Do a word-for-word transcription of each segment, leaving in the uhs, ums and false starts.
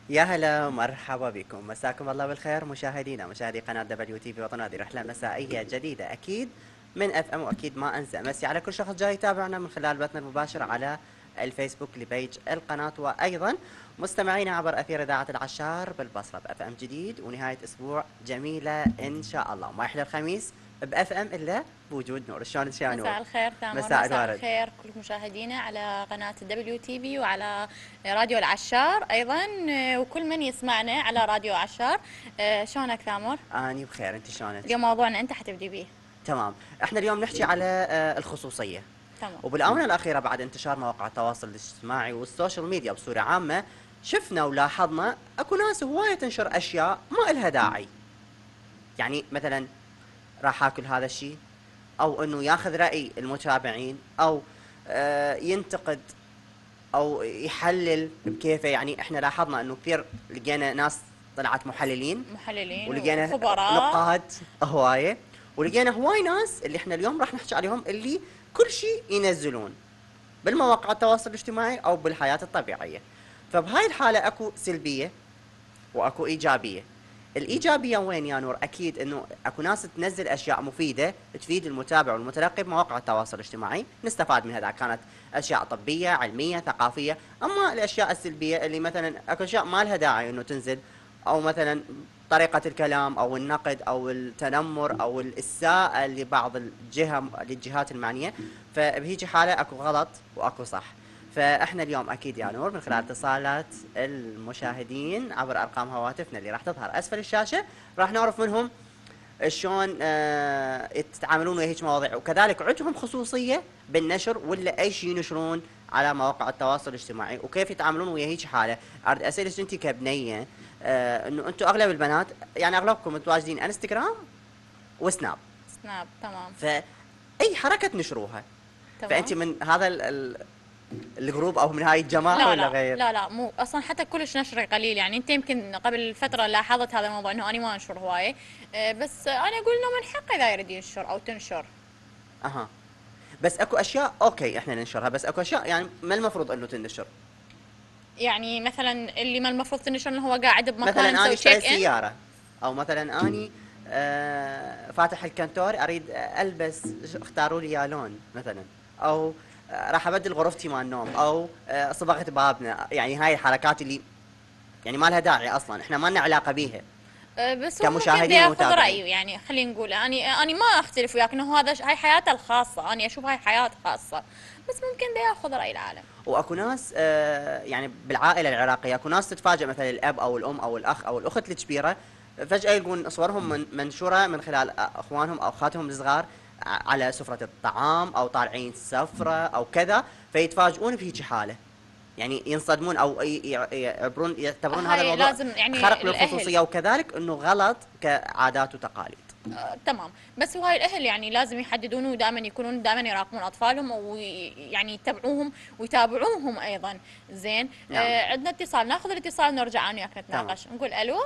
يا هلا ومرحبا بكم، مساكم الله بالخير مشاهدينا مشاهدي قناة دبليو تي في وطن. هذه رحلة مسائية جديدة أكيد من اف ام، وأكيد ما أنسى أمسي على كل شخص جاي يتابعنا من خلال بثنا المباشر على الفيسبوك لبيج القناة، وأيضا مستمعينا عبر أثير إذاعة العشار بالبصرة بأف ام جديد، ونهاية أسبوع جميلة إن شاء الله. ما يحلى الخميس بأف ام إلا بوجود نور. شلونك يا نور؟ مساء الخير تامر، مساء مساء الورد. الخير كل مشاهدينا على قناة الدبليو تي في وعلى راديو العشار أيضا، وكل من يسمعنا على راديو عشار. آه، شلونك تامر؟ أني بخير، أنت شلونك؟ اليوم موضوعنا أنت حتبدي بيه. تمام. احنا اليوم نحكي على آه، الخصوصية. تمام. وبالآونة الأخيرة بعد انتشار مواقع التواصل الاجتماعي والسوشيال ميديا بصورة عامة، شفنا ولاحظنا اكو ناس هواية تنشر أشياء ما إلها داعي. يعني مثلا راح آكل هذا الشيء، أو إنه ياخذ رأي المتابعين، أو آه، ينتقد أو يحلل بكيفه. يعني احنا لاحظنا إنه كثير لقينا ناس طلعت محللين، محللين ولقينا وخبراء. نقاد هوايه، ولقينا هواي ناس اللي احنا اليوم راح نحكي عليهم اللي كل شيء ينزلون بالمواقع التواصل الاجتماعي او بالحياه الطبيعيه. فبهاي الحاله اكو سلبيه واكو ايجابيه. الايجابيه وين يا نور؟ اكيد انه اكو ناس تنزل اشياء مفيده تفيد المتابع والمتلقي بمواقع التواصل الاجتماعي، نستفاد منها اذا كانت اشياء طبيه علميه ثقافيه. اما الاشياء السلبيه اللي مثلا اكو اشياء ما لها داعي انه تنزل، او مثلا طريقة الكلام او النقد او التنمر او الاساءة لبعض الجهة للجهات المعنية، فبهيجي حالة اكو غلط واكو صح. فاحنا اليوم اكيد يا نور من خلال اتصالات المشاهدين عبر ارقام هواتفنا اللي راح تظهر اسفل الشاشه، راح نعرف منهم شلون آه يتعاملون ويا هيك مواضيع، وكذلك عندهم خصوصيه بالنشر ولا اي شيء ينشرون على مواقع التواصل الاجتماعي، وكيف يتعاملون ويا هيك حاله. اريد اسالك انت كبنيه، آه انه انتم اغلب البنات، يعني اغلبكم متواجدين انستغرام وسناب، سناب. تمام. فاي حركه تنشروها، فانت تمام. من هذا ال- ال- الجروب او من هاي الجماعه لا ولا لا غير؟ لا لا، مو اصلا حتى كلش نشري قليل. يعني انت يمكن قبل فتره لاحظت هذا الموضوع انه انا ما انشر هوايه. آه، بس انا اقول انه من حقه اذا يريد ينشر او تنشر. اها. بس اكو اشياء اوكي احنا ننشرها، بس اكو اشياء يعني ما المفروض انه تنشر. يعني مثلا اللي ما المفروض تنشر انه هو قاعد مثلا بمكان اني مسوي اشتري تشيك ان. سياره، او مثلا اني آه فاتح الكنتور اريد البس، اختاروا لي يا لون مثلا، او آه راح ابدل غرفتي مال النوم، او آه صبغت بابنا. يعني هاي الحركات اللي يعني ما لها داعي اصلا، احنا ما لنا علاقه بيها أه، بس هو ممكن دا كمشاهدين ياخذ ومتابعين. رايه. يعني خلينا نقول اني اني ما اختلف وياك انه هذا ش- هاي حياته الخاصه، اني اشوف هاي حياه خاصه. بس ممكن دا ياخذ راي العالم. واكو ناس آه يعني بالعائله العراقيه اكو ناس تتفاجئ، مثلا الاب او الام او الاخ او الاخت الكبيره، فجاه يلقون صورهم من منشوره من خلال اخوانهم او اخواتهم الصغار ع- على سفره الطعام، او طالعين سفره او كذا، فيتفاجئون بهيجي حاله. يعني ينصدمون او ي- ي- يعبرون يعتبرون هذا هاي الموضوع لازم يعني خرق الاهل. للخصوصيه، وكذلك انه غلط كعادات وتقاليد. أه، تمام. بس وهاي الاهل يعني لازم يحددون ودائما يكونون دائما يراقبون اطفالهم ويعني يتبعوهم ويتابعوهم ايضا. زين. نعم. أه، عندنا اتصال، ناخذ الاتصال ونرجع انا وياك تمام. نتناقش. نقول الو.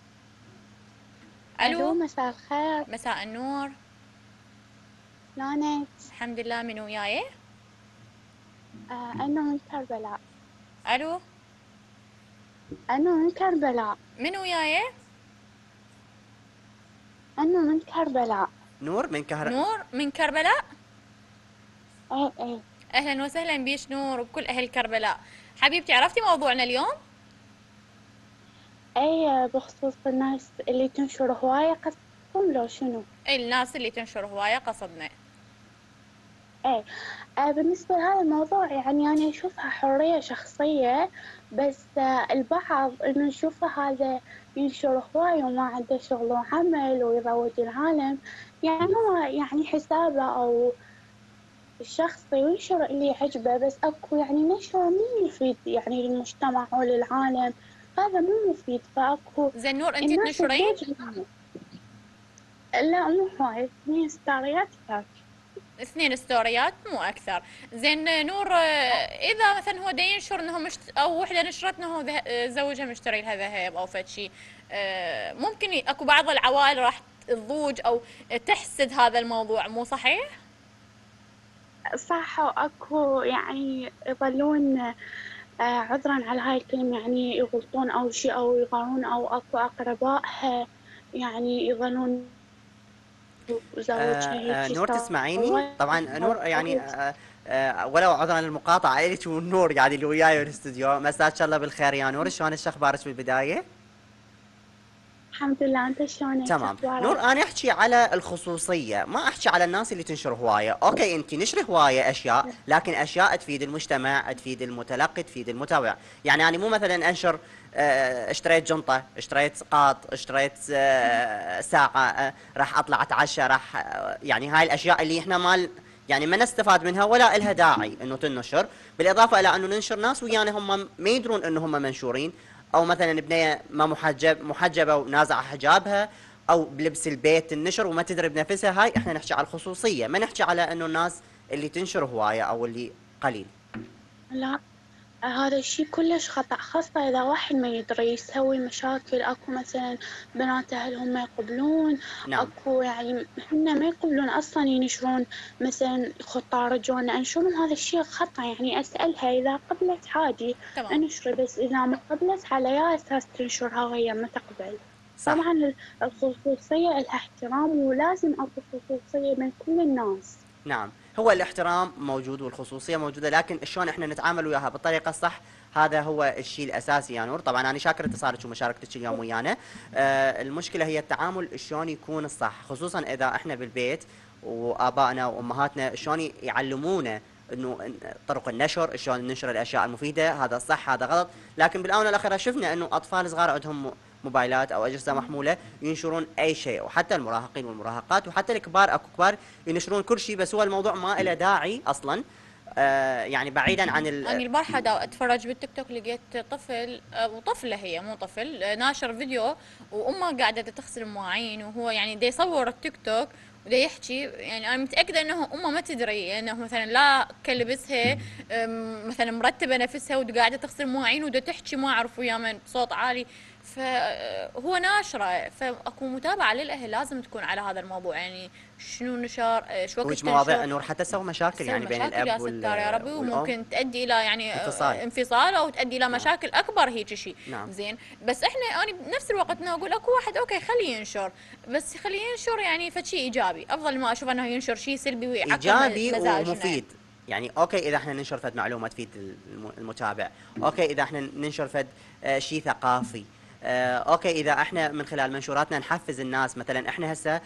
ألو، الو. مساء الخير. مساء النور. شلونك؟ الحمد لله، من وياي؟ آه أنا من كربلاء. الو. أنا من كربلاء. من وياي؟ أنا من كربلاء. نور من كهر. نور من كربلاء. إيه إيه. اهلا وسهلا بيش نور وبكل اهل كربلاء. حبيبتي، عرفتي موضوعنا اليوم؟ إيه، بخصوص الناس اللي تنشر هواية قصدكم لو شنو؟ الناس اللي تنشر هواية قصدنا. إيه. آه بالنسبة لهذا الموضوع يعني أنا أشوفها حرية شخصية. بس آه البعض إنه يشوفه هذا ينشر هواية وما عنده شغل وعمل ويروج العالم. يعني هو يعني حسابه أو الشخص ينشر اللي يعجبه، بس أكو يعني نشر مو مفيد يعني للمجتمع والعالم. هذا مو مفيد، فأكو زين نور، انتي الناس تنشرين؟ تبوج. لا مو هواي، اثنين ستاريات كافي. اثنين ستوريات مو اكثر. زين نور، آه، اذا مثلا هو دا ينشر انه مشت... او وحده نشرت انه هو ذه- آه، زوجها مشتري لها ذهب او فد شيء، آه، ممكن ي- اكو بعض العوائل راح تضوج او تحسد هذا الموضوع، مو صحيح؟ صح، وأكو يعني يظلون آه، عذرا على هاي الكلمة يعني يغلطون أو شي أو يغارون أو أكو أقربائها يعني يظنون آه زوجها آه هيجي نور تسمعيني؟ سوى طبعا نور يعني آه آه ولو عذرا للمقاطعة إلك والنور يعني اللي وياي بالاستوديو. مساك الله بالخير يا نور، شلونك؟ شو اخبارك بالبداية؟ الحمد لله. أنت شلونك؟ شو تمام نور، أخبارك؟ انا احكي على الخصوصيه، ما احكي على الناس اللي تنشر هوايه. اوكي انت نشري هوايه اشياء، لكن اشياء تفيد المجتمع، تفيد المتلقي، تفيد المتابع. يعني انا مو مثلا انشر آه، اشتريت جنطه، اشتريت قاط، اشتريت آه، ساعه، آه، راح اطلع اتعشى، راح آه، يعني هاي الاشياء اللي احنا ما يعني ما نستفاد منها ولا إلها داعي انه تنشر. بالاضافه الى انه ننشر ناس ويانا هم ما يدرون انه هم منشورين، او مثلا بنيه ما محجب محجبه ونازعه حجابها، او بلبس البيت النشر وما تدري بنفسها. هاي احنا نحكي على الخصوصيه، ما نحكي على انه الناس اللي تنشر هوايه او اللي قليل. لا، هذا الشي كلش خطأ، خاصة إذا واحد ما يدري يسوي مشاكل. أكو مثلا بنات أهلهم ما يقبلون، نعم. أكو يعني هن ما يقبلون أصلا ينشرون مثلا خطة رجعنا أنشرهم. هذا الشي خطأ. يعني أسألها إذا قبلت عادي تمام. انشري، بس إذا ما قبلت على يا أساس تنشرها وهي ما تقبل. صح. طبعا ال- الخصوصية إلها احترام، ولازم أكو خصوصية بين كل الناس. نعم، هو الاحترام موجود والخصوصيه موجوده، لكن شلون احنا نتعامل وياها بالطريقه الصح، هذا هو الشيء الاساسي يا نور. طبعا انا شاكر اتصالك ومشاركتك اليوم ويانا. آه المشكله هي التعامل شلون يكون الصح، خصوصا اذا احنا بالبيت وابائنا وامهاتنا شلون يعلمونا انه طرق النشر، شلون ننشر الاشياء المفيده، هذا صح هذا غلط. لكن بالاونه الاخيره شفنا انه اطفال صغار عندهم موبايلات او اجهزه محموله ينشرون اي شيء، وحتى المراهقين والمراهقات وحتى الكبار، اكو كبار ينشرون كل شيء، بس هو الموضوع ما له داعي اصلا. آه يعني بعيدا عن أنا ال... البارحة دا أتفرج بالتيك توك لقيت طفل آه، وطفلة هي مو طفل، آه، ناشر فيديو وأمه قاعدة تغسل المواعين، وهو يعني دا يصور التيك توك ودا يحكي. يعني أنا متأكدة إنه أمه ما تدري إنه مثلا لا كلبسها آم، مثلا مرتبة نفسها وقاعدة تغسل المواعين ودا تحكي ما أعرف ويا من بصوت عالي. فهو ناشرة، فأكو متابعة للأهل لازم تكون على هذا الموضوع. يعني شنو نشر، آه، شو وقت وهيج مواضيع تنشر. نور حتى تسوي مشاكل تسوي يعني بين مشاكل يا الاب ستار يا وال... ربي، والام. وممكن تؤدي الى يعني انفصال. آه، انفصال، او تؤدي الى نعم. مشاكل اكبر هيك شيء. نعم. زين، بس احنا انا بنفس الوقت نقول اكو واحد اوكي خليه ينشر، بس خليه ينشر يعني فشي ايجابي، افضل ما اشوف انه ينشر شيء سلبي ويعكر م- ايجابي مزاجنا. ومفيد. يعني اوكي اذا احنا ننشر فد معلومه تفيد الم- المتابع، اوكي اذا احنا ننشر فد آه شيء ثقافي، آه اوكي اذا احنا من خلال منشوراتنا نحفز الناس. مثلا احنا هسه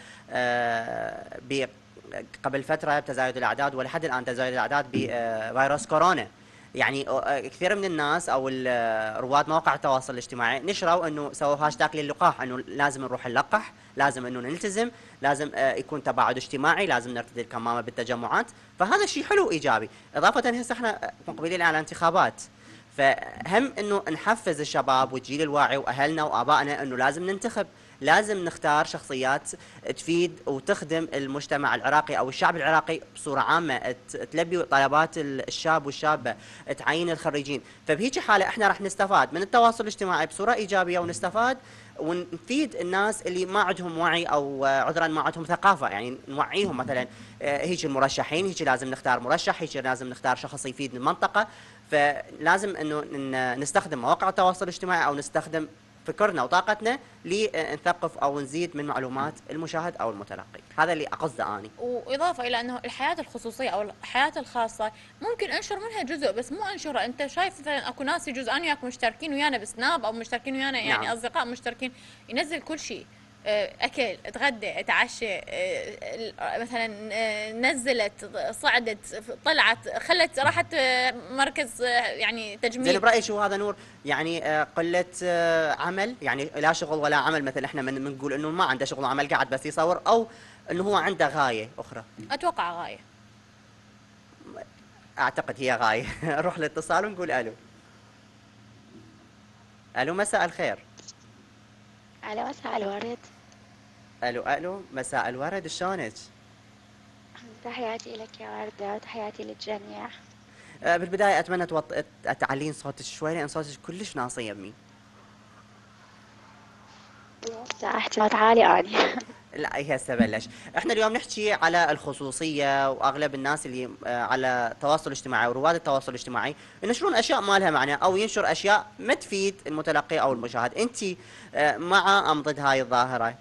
آه ب- قبل فتره بتزايد الاعداد ولحد الان تزايد الاعداد بفيروس كورونا، يعني آه، كثير من الناس او ال- آه، رواد مواقع التواصل الاجتماعي نشروا انه سووا هاشتاج للقاح، انه لازم نروح نلقح، لازم انه نلتزم، لازم آه، يكون تباعد اجتماعي، لازم نرتدي الكمامه بالتجمعات. فهذا شيء حلو ايجابي. اضافه هسه احنا مقبلين على انتخابات، فهم انه نحفز الشباب والجيل الواعي واهلنا وابائنا انه لازم ننتخب، لازم نختار شخصيات تفيد وتخدم المجتمع العراقي او الشعب العراقي بصوره عامه، ت- تلبي طلبات الشاب والشابه، تعين الخريجين. فبهيجي حاله احنا راح نستفاد من التواصل الاجتماعي بصوره ايجابيه، ونستفاد ونفيد الناس اللي ما عندهم وعي او آه، عذرا ما عندهم ثقافه، يعني نوعيهم. مثلا آه، هيجي المرشحين، هيجي لازم نختار مرشح، هيجي لازم نختار شخص يفيد المنطقه. فلازم انه ن- نستخدم مواقع التواصل الاجتماعي او نستخدم فكرنا وطاقتنا لنثقف او نزيد من معلومات المشاهد او المتلقي. هذا اللي اقصده اني. واضافه الى انه الحياه الخصوصيه او الحياه الخاصه ممكن انشر منها جزء، بس مو انشره. انت شايف مثلا اكو ناس يجوز انا وياك مشتركين ويانا بسناب، او مشتركين ويانا نعم. يعني اصدقاء مشتركين، ينزل كل شيء، آه، اكل، اتغدى، اتعشى، آه، مثلا آه، نزلت، صعدت، طلعت، خلت، راحت آه، مركز آه، يعني زين تجميل. برايي شو هذا نور؟ يعني آه، قله آه، عمل، يعني لا شغل ولا عمل. مثلا احنا من بنقول انه ما عنده شغل وعمل قاعد بس يصور، او انه هو عنده غايه اخرى. اتوقع غايه. اعتقد هي غايه. نروح للاتصال ونقول الو. الو مساء الخير. على مساء الورد. الو الو مساء الورد، شلونك؟ تحياتي لك يا وردة وتحياتي للجميع. آه، بالبدايه اتمنى توط... تعلين صوتك شوي لان صوتك كلش ناصي يمي. ساعة احتمال عالي أني. لا هي هسه بلش. احنا اليوم نحكي على الخصوصيه، واغلب الناس اللي آه، على التواصل الاجتماعي ورواد التواصل الاجتماعي ينشرون اشياء ما لها معنى او ينشر اشياء ما تفيد المتلقي او المشاهد. انت آه، مع ام ضد هاي الظاهره؟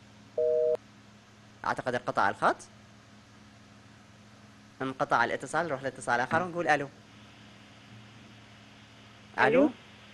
اعتقد انقطع الخط. انقطع الاتصال، نروح لاتصال اخر ونقول الو. الو. ألو.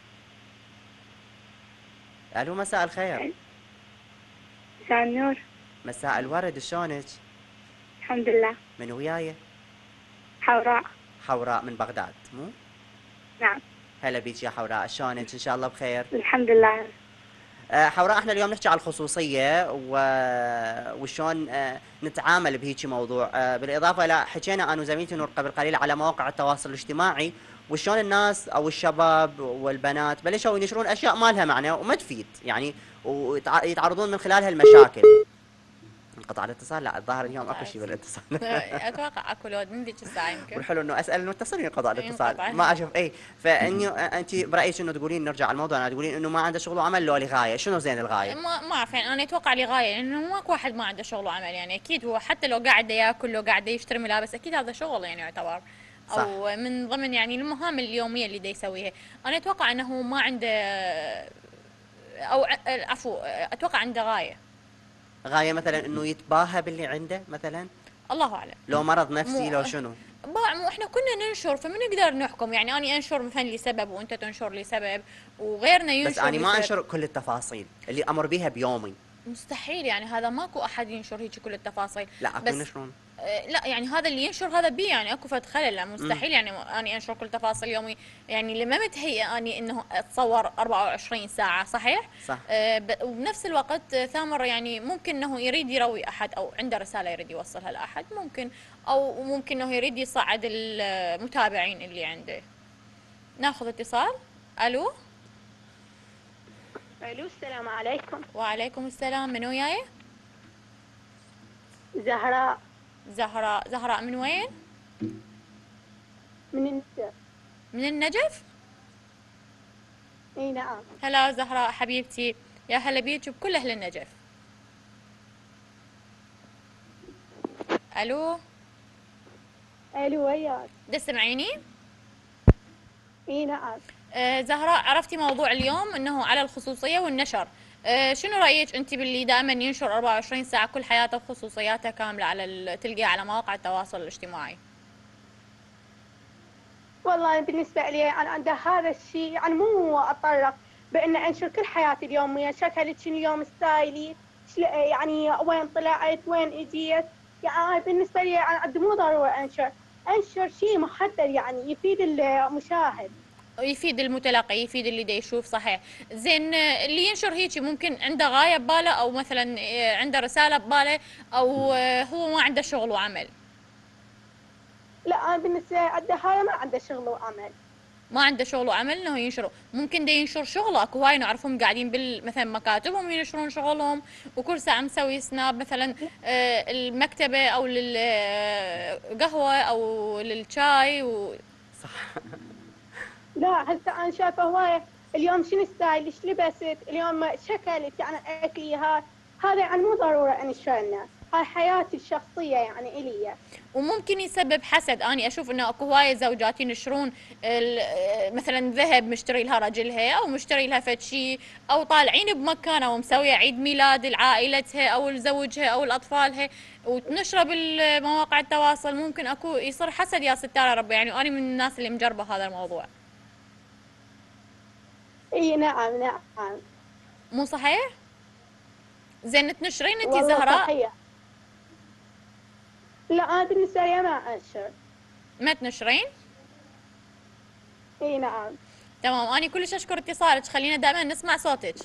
الو مساء الخير. مساء النور. مساء الورد، شلونك؟ الحمد لله. من وياي؟ حوراء. حوراء من بغداد مو؟ نعم. هلا بيك يا حوراء، شلونك؟ ان شاء الله بخير. الحمد لله. آه، حوراء احنا اليوم نحكي على الخصوصيه و... وشلون آه، نتعامل بهيجي موضوع، آه، بالاضافه الى حكينا انا وزميلتي نور قبل قليل على مواقع التواصل الاجتماعي وشلون الناس او الشباب والبنات بلشوا ينشرون اشياء ما لها معنى وما تفيد يعني، ويتعرضون من خلالها المشاكل. انقطع الاتصال؟ لا الظاهر اليوم اكو شيء بالاتصال. اتوقع اكو لود من ذيك الساعه يمكن. والحلو انه اسال المتصل ينقطع الاتصال، ينقطع. ما اشوف اي. فاني انت برايك انه تقولين نرجع على الموضوع، انا تقولين انه ما عنده شغل وعمل لو لغايه، شنو زين الغايه؟ ما ما اعرف يعني، انا اتوقع لي غايه، لانه ماكو واحد ما عنده شغل وعمل يعني، اكيد هو حتى لو قاعد ياكل، لو قاعد يشتري ملابس، اكيد هذا شغل يعني يعتبر، او صح. من ضمن يعني المهام اليوميه اللي دا يسويها. انا اتوقع انه ما عنده، او عفوا اتوقع عنده غايه. غايه مثلا انه يتباهى باللي عنده مثلا؟ الله اعلم. لو مرض نفسي مو لو شنو؟ مو احنا كنا ننشر فما نقدر نحكم يعني، اني انشر مثلا لسبب وانت تنشر لسبب وغيرنا ينشر بس انا ما لسبب. انشر كل التفاصيل اللي امر بها بيومي. مستحيل يعني، هذا ماكو احد ينشر هيك كل التفاصيل. لا اكو ينشرون. آه لا يعني هذا اللي ينشر هذا بي يعني اكو فد خلل، لا مستحيل يعني اني انشر كل تفاصيل يومي يعني، لما متهيئ اني انه اتصور أربعة وعشرين ساعه صحيح؟ صح. آه وبنفس الوقت آه ثامر يعني ممكن انه يريد يروي احد، او عنده رساله يريد يوصلها لاحد ممكن، او ممكن انه يريد يصعد المتابعين اللي عنده. ناخذ اتصال. الو. الو السلام عليكم. وعليكم السلام، من وياي؟ زهراء. زهراء. زهراء من وين؟ من النجف. من النجف؟ اي نعم. هلا زهراء حبيبتي، يا هلا بيك وبكل اهل النجف. الو. الو وياك. تسمعيني؟ اي نعم. آه زهراء، عرفتي موضوع اليوم انه على الخصوصيه والنشر، آه شنو رايك انت باللي دائما ينشر أربعة وعشرين ساعه كل حياته وخصوصياته كامله على تلقيها على مواقع التواصل الاجتماعي؟ والله بالنسبة لي أنا عند هذا الشيء يعني مو أتطرق بأن أنشر كل حياتي اليومية، شكلت شنو اليوم ستايلي، يعني وين طلعت وين إجيت، يعني بالنسبة لي أنا عندي مو ضروري أنشر، أنشر شيء محدد يعني يفيد المشاهد، يفيد المتلقي، يفيد اللي دا يشوف. صحيح. زين اللي ينشر هيك ممكن عنده غايه بباله، او مثلا عنده رساله بباله، او هو ما عنده شغل وعمل. لا أنا بالنسبة عند هذا ما عنده شغل وعمل. ما عنده شغل وعمل انه ينشروا، ممكن دا ينشر شغله. اكو هواي نعرفهم قاعدين بال مثلا مكاتبهم ينشرون شغلهم، وكل ساعه مسوي سناب مثلا آه المكتبه او للقهوه او للشاي و... صح. لا هسه أنا شايفة هواية اليوم شنو ستايل، ايش لبست اليوم، شكلت يعني أكلي، هذا هذا يعني مو ضروري أنشر الناس، هاي حياتي الشخصية يعني إلي. وممكن يسبب حسد. اني اشوف انه اكو هوايه زوجات ينشرون مثلا ذهب مشتري لها رجلها، او مشتري لها فد شيء، او طالعين بمكانه ومسويه عيد ميلاد لعائلتها او لزوجها او لاطفالها وتنشره بالمواقع التواصل، ممكن اكو يصير حسد يا ستار ربي يعني، وانا من الناس اللي مجربه هذا الموضوع. اي نعم نعم. مو صحيح؟ زين تنشرين انت والله زهراء؟ صحيح. لا أنا بالنسبة لي ما أنشر. ما تنشرين؟ اي نعم. تمام، أنا كلش أشكر اتصالك، خلينا دائما نسمع صوتك.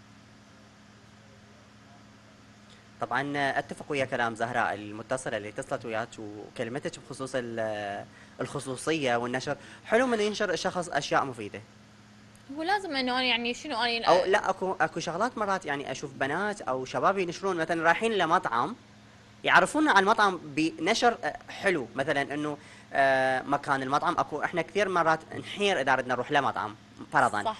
طبعا اتفق ويا كلام زهراء المتصله اللي اتصلت وياك وكلمتك بخصوص الخصوصيه والنشر. حلو من ينشر الشخص اشياء مفيده. هو لازم انه انا يعني شنو انا او لا اكو اكو شغلات مرات يعني اشوف بنات او شباب ينشرون مثلا رايحين لمطعم، يعرفونا على المطعم بنشر حلو، مثلا انه مكان المطعم. اكو احنا كثير مرات نحير اذا ردنا نروح لمطعم فرضا. صحيح.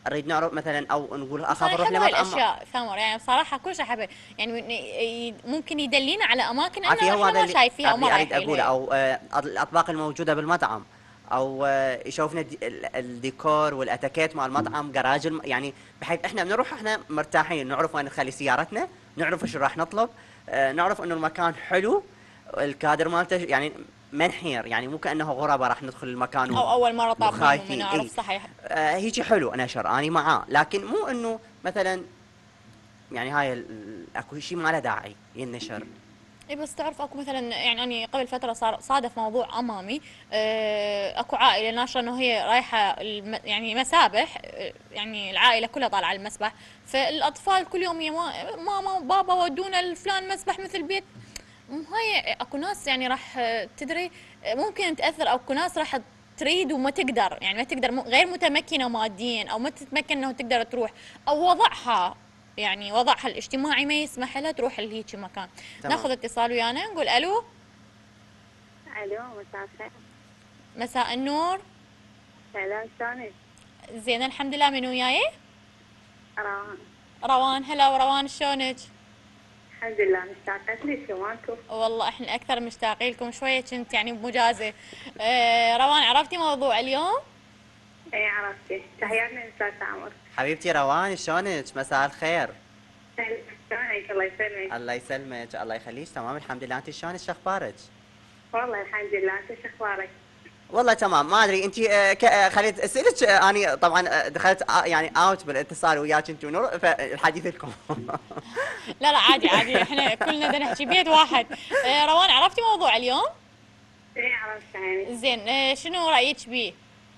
نريد نعرف مثلا او نقول اخاف انا اروح احب هاي لمطعم. الاشياء ثمر، يعني بصراحه كل شيء احبه، يعني من- ي- ممكن يدلينا على اماكن عافية، احنا هو احنا هذا ما اللي شايفيها وما اللي اريد رايحين اقوله، لها. او آه، الاطباق الموجوده بالمطعم، او آه، يشوفنا الدي- ال- الديكور والاتيكيت مال المطعم، جراج الم... يعني بحيث احنا بنروح احنا مرتاحين، نعرف وين نخلي سيارتنا، نعرف ايش راح نطلب، آه، نعرف انه المكان حلو، الكادر مالته يعني ما نحير، يعني مو كانه غرباء راح ندخل المكان او اول مره طابين وما وخايفين. نعرف. اي صحيح. آه، هيجي حلو نشر اني معاه، لكن مو انه مثلا يعني هاي ال- اكو شيء ما له داعي ينشر. اي بس تعرف اكو مثلا، يعني اني قبل فتره صار صادف موضوع امامي، آه، اكو عائله ناشره انه هي رايحه الم يعني مسابح، آه، يعني العائله كلها طالعه على المسبح، فالاطفال كل يوم يا ما- ماما وبابا ودونا الفلان مسبح مثل البيت. مو هاي اكو ناس يعني راح آه، تدري، آه، ممكن تاثر، او اكو ناس راح تريد وما تقدر، يعني ما تقدر، م- غير متمكنه ماديا او ما تتمكن انه تقدر تروح، او وضعها يعني وضعها الاجتماعي ما يسمح لها تروح لهيك مكان. تمام. ناخذ اتصال ويانا، نقول الو. الو، مساء الخير. مساء النور. هلا، شلونك؟ زين الحمد لله، من وياي؟ روان. روان. هلا وروان، شلونك؟ الحمد لله، مشتاقة لك، شلونكم؟ والله احنا اكثر مشتاقين لكم، شويه كنت يعني بمجازة. اه روان، عرفتي موضوع اليوم؟ اي عرفتي، تحياتنا استاذ عمر. حبيبتي روان، شلونك؟ مساء الخير. هلا، شلونك؟ الله يسلمك. الله يسلمك، الله يخليك. تمام الحمد لله. انت شلونك؟ شو اخبارك؟ والله الحمد لله، انت شو اخبارك؟ والله تمام. ما ادري انت آه، ك- آه، خليت اسالك، آه، اني طبعا آه، دخلت آه، يعني اوت بالاتصال وياك انت ونور، فالحديث لكم. لا لا عادي عادي، احنا كلنا بدنا نحكي بيت واحد. اه روان، عرفتي موضوع اليوم؟ اي عرفت يعني. زين، اه شنو رايك بيه؟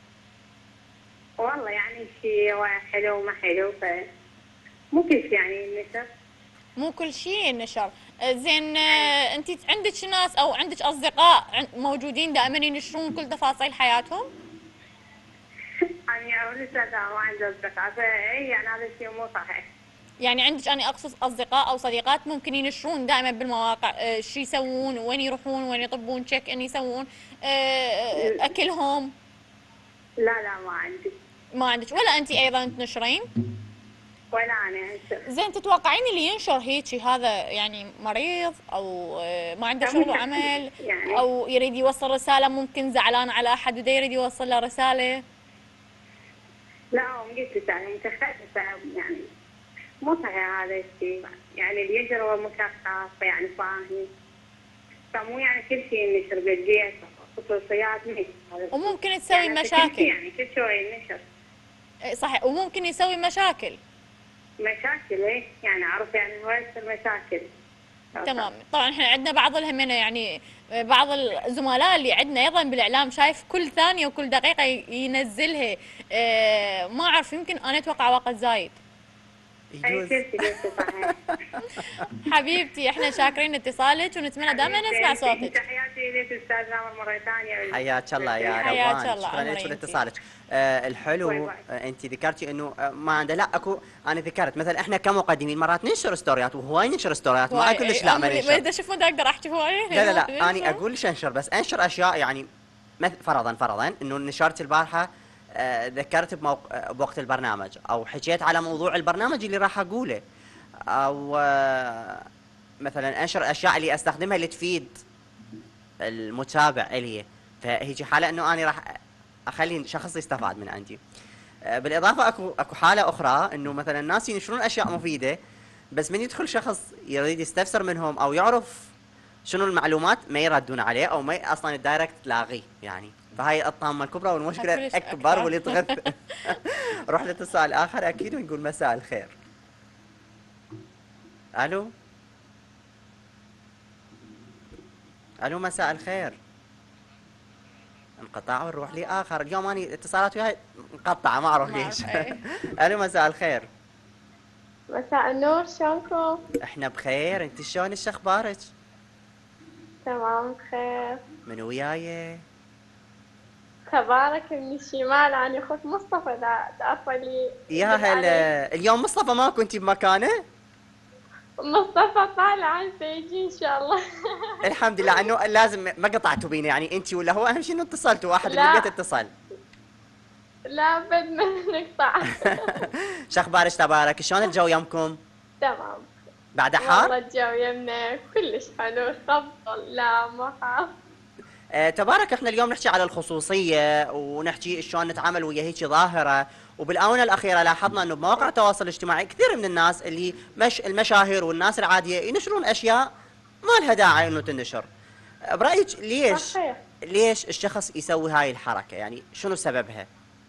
والله يعني شيء واحد حلو وما حلو، ف مو كل شيء يعني النشر. مو كل شيء نشر. اه زين، اه انت عندك ناس او عندك اصدقاء عن- موجودين دائما ينشرون كل تفاصيل حياتهم؟ يعني اعرف استاذ ما عنده اصدقاء، فاي يعني هذا الشيء مو صحيح. يعني عندك، أنا أقصد أصدقاء أو صديقات ممكن ينشرون دائما بالمواقع، آه، شو يسوون، وين يروحون، وين يطبون تشيك إن يسوون، آه، أكلهم. لا لا، ما عندي. ما عندك ولا أنت أيضا تنشرين؟ ولا انا انشر. زين، تتوقعين اللي ينشر هيجي هذا يعني مريض، أو آه، ما عنده شغل وعمل، يعني أو يريد يوصل رسالة، ممكن زعلان على أحد وده يريد يوصل له رسالة؟ لا، هو قلت يعني متخلف يعني، مو صحيح هذا الشيء. يعني اللي يجري هو مثقف يعني فاهم، فمو يعني كل شيء ينشر بالبيت خصوصيات مش. وممكن تسوي يعني كل شيء مشاكل. يعني كل شوي ينشر آه، صحيح، وممكن يسوي مشاكل. مشاكل. ايه يعني اعرف يعني هو يصير مشاكل. تمام. طبعا احنا عندنا بعض الهمنا، يعني بعض الزملاء اللي عندنا ايضا بالاعلام شايف كل ثانيه وكل دقيقه ينزلها، اه ما اعرف، يمكن انا اتوقع وقت زايد. اي يجوز. كل شيء قلت صحيح. حبيبتي احنا شاكرين اتصالك ونتمنى دائما نسمع صوتك. تحياتي لك استاذ نامر مره ثانيه. حياك الله يا حياك روان، الله، شكرا لك عمري ولاتصالك. آه باي الحلو، باي. آه انت ذكرتي انه آه ما عنده، لا اكو، انا ذكرت مثلا احنا كمقدمين مرات ننشر ستوريات، وهواي ننشر ستوريات، ما اقول لك لا ما ننشر. اذا شوف ما اقدر احكي هواي. لا لا لا، اني اقول لك انشر، بس انشر اشياء يعني مث- فرضا فرضا انه نشرت البارحه، آه ذكرت بموق... آه بوقت البرنامج، او حكيت على موضوع البرنامج اللي راح اقوله، او آه مثلا انشر اشياء اللي استخدمها اللي تفيد المتابع الي، فهيجي حاله انه انا راح اخلي شخص يستفاد من عندي. آه، بالاضافه اكو اكو حاله اخرى انه مثلا الناس ينشرون اشياء مفيده، بس من يدخل شخص يريد يستفسر منهم او يعرف شنو المعلومات ما يردون عليه، او ما اصلا الدايركت لاغيه يعني، فهاي الطامه الكبرى والمشكله كلش الاكبر أكبر. واللي تغث. روح لاتصال اخر اكيد ونقول مساء الخير. الو الو مساء الخير. انقطع ونروح لي اخر. اليوم اني اتصالات وياي مقطعه، ما اعرف ما ليش. أعرف، إيه. الو مساء الخير. مساء النور، شلونكم؟ احنا بخير، انت شلون؟ ايش اخبارك؟ تمام بخير. من وياي؟ تبارك من الشمال، أنا أخوك مصطفى دا تعرفه لي. يا هلا. اليوم مصطفى ماكو انت بمكانه؟ مصطفى طالع سيجي إن شاء الله. الحمد لله انه لازم ما قطعتوا بينا، يعني انت ولا هو، اهم شيء انه اتصلتوا، واحد من لا. البيت اتصل. لا بدنا نقطع. شو اخبارك تبارك؟ شلون الجو يمكم؟ تمام. بعد والله حار؟ الجو يمنا كلش حلو، خبل لا ما حار. آه، تبارك احنا اليوم نحكي على الخصوصية ونحكي شلون نتعامل ويا هيك ظاهرة، وبالآونة الأخيرة لاحظنا انه بمواقع التواصل الاجتماعي كثير من الناس اللي مش المشاهير والناس العادية ينشرون أشياء ما لها داعي انه تنشر. آه، برأيك ليش صحيح. ليش الشخص يسوي هاي الحركة؟ يعني شنو سببها؟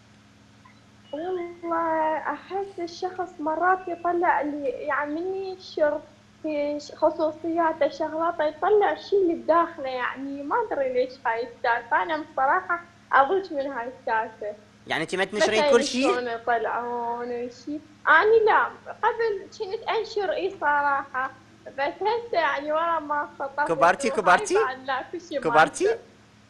والله أحس الشخص مرات يطلع اللي يعني من ينشر في ش- خصوصياته شغلاته يطلع الشيء اللي بداخله، يعني ما أدري ليش هاي السالفة. أنا بصراحة أضج من هاي السالفة. يعني انت ما تنشرين مثلا كل شيء؟ ينشرون يطلعون وشي. أنا لا، قبل كنت أنشر إي صراحة، بس هسه يعني ورا ما خطبت كبرتي وهاي كبرتي؟ بعد لا كل شي ما كبرتي؟ أنشر.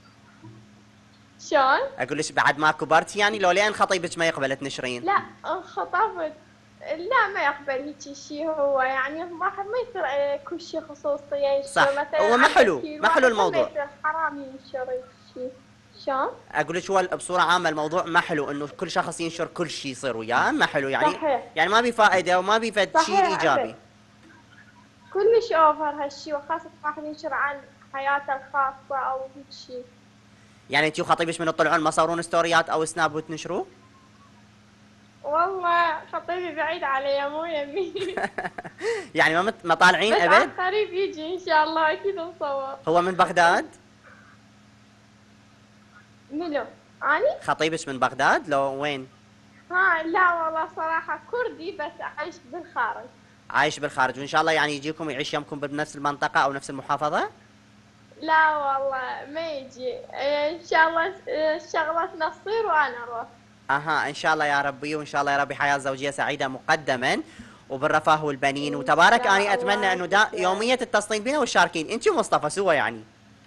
شلون؟ اقول لك بعد ما كبرتي يعني لو لين خطيبك ما يقبل تنشرين؟ لا انخطبت. لا ما يقبل هيك شيء، هو يعني ما ما يصير آه، كل شيء خصوصية صح، ينشر. مثلا هو ما عن حلو تفكير ما حلو واحد ما الموضوع. يصير حرام ينشر هيك شيء. شلون؟ اقول لك هو بصوره عامه الموضوع ما حلو انه كل شخص ينشر كل شيء يصير وياه، ما حلو يعني. صحيح. يعني ما بي فائده وما بي فد شيء صحيح ايجابي. أبد. كلش اوفر هالشيء، وخاصة واحد ينشر عن حياته الخاصة او هيك شيء. يعني انت وخطيبك من تطلعون ما صورون ستوريات او سناب وتنشروه؟ والله خطيبي بعيد علي مو يمي. يعني ما مت... ما طالعين بس ابد؟ عن قريب يجي ان شاء الله اكيد نصور. هو من بغداد؟ منو؟ اني؟ خطيبك من بغداد لو وين؟ ها لا والله صراحة كردي بس عايش بالخارج. عايش بالخارج، وان شاء الله يعني يجيكم يعيش يمكم بنفس المنطقه او نفس المحافظه؟ لا والله ما يجي، ان شاء الله شغلتنا تصير وانا اروح. اها ان شاء الله يا ربي، وان شاء الله يا ربي حياه زوجيه سعيده مقدما وبالرفاه والبنين. إن وتبارك شاء اني اتمنى الله انه دا تسلم. يوميا تتصلين بينا وتشاركين انت ومصطفى سوا يعني.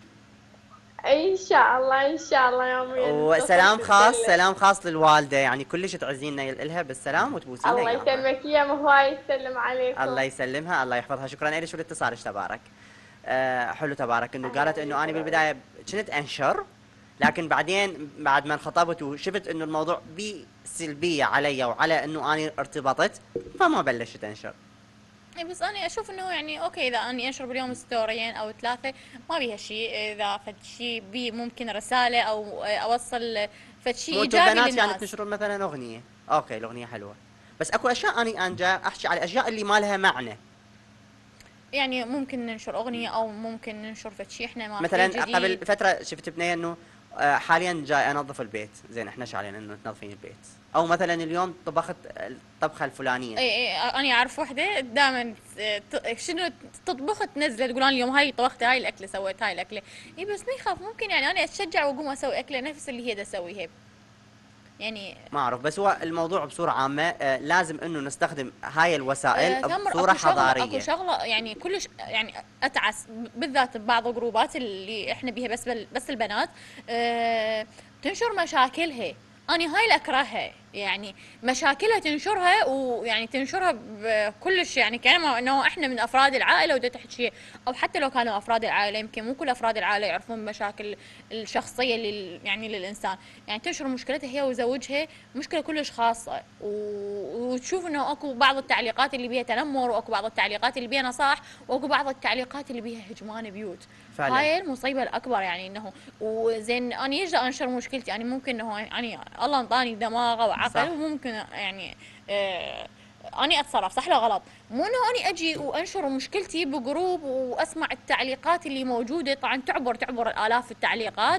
ان شاء الله ان شاء الله يوميا وسلام نتصل خاص نتكلم. سلام خاص للوالده، يعني كلش تعزينا لها بالسلام وتبوسينا الله اياها. يسلمك يا هواي يسلم عليكم. الله يسلمها الله يحفظها. شكرا لك ولاتصالك تبارك. أه حلو تبارك انه قالت انه انا بالبدايه كنت انشر، لكن بعدين بعد ما انخطبت وشفت انه الموضوع بسلبيه علي وعلى انه انا ارتبطت فما بلشت انشر. إي بس انا اشوف انه يعني اوكي اذا اني انشر باليوم ستوريين او ثلاثه ما بيها شيء، اذا فد شيء بي ممكن رساله او اوصل فد شيء مو انتم ايجابي البنات للناس. يعني تنشرون مثلا اغنيه، اوكي الاغنيه حلوه، بس اكو اشياء اني انا جاي احكي على الاشياء اللي ما لها معنى. يعني ممكن ننشر اغنيه او ممكن ننشر فد شيء احنا ما مثلا قبل فتره شفت بنيه انه آه، حاليا جاي انظف البيت، زين احنا ايش علينا انه تنظفين البيت؟ او مثلا اليوم طبخت الطبخه الفلانيه. اي اي انا اعرف وحده دائما شنو تطبخ تنزل تقول انا اليوم هاي طبخت هاي الاكله سويت هاي الاكله. اي بس ما يخاف ممكن يعني انا اتشجع واقوم اسوي اكله نفس اللي هي دا تسويها يعني. ما اعرف، بس هو الموضوع بصوره عامه آه، لازم انه نستخدم هاي الوسائل آه، ثمر بصوره اكو شغله حضاريه. اكو شغله يعني كلش يعني اتعس بالذات ببعض الجروبات اللي احنا بيها بس بل بس البنات أه تنشر مشاكلها. انا هاي اللي اكرهها، يعني مشاكلها تنشرها ويعني تنشرها بكلش يعني كانه انه احنا من افراد العائله ودا تحكي، او حتى لو كانوا افراد العائله يمكن مو كل افراد العائله يعرفون مشاكل الشخصيه اللي يعني للانسان. يعني تنشر مشكلتها هي وزوجها مشكله كلش خاصه و- وتشوف انه اكو بعض التعليقات اللي بيها تنمر، واكو بعض التعليقات اللي بيها نصائح، واكو بعض التعليقات اللي بيها هجمان بيوت. فعلا. هاي المصيبه الاكبر يعني انه وزين انا يجي انشر مشكلتي يعني ممكن انه يعني الله انطاني دماغ وعقل صح. وممكن يعني آه اني اتصرف صح لو غلط، مو انه اني اجي وانشر مشكلتي بجروب واسمع التعليقات اللي موجوده. طبعا تعبر تعبر الاف التعليقات